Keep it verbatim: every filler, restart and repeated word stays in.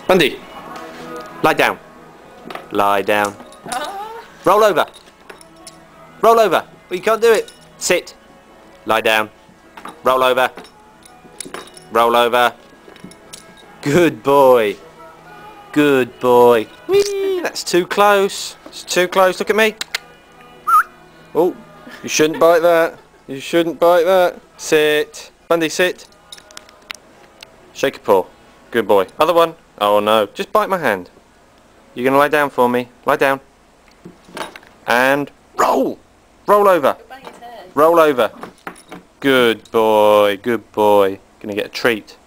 Bundy, lie down. Lie down. Roll over. Roll over. Well, you can't do it. Sit. Lie down. Roll over. Roll over. Good boy. Good boy. Whee! That's too close. It's too close. Look at me. Oh, you shouldn't bite that. You shouldn't bite that. Sit. Bundy, sit. Shake a paw. Good boy. Other one. Oh no. Just bite my hand. You're going to lie down for me. Lie down. And roll. Roll over. Roll over. Good boy. Good boy. Going to get a treat.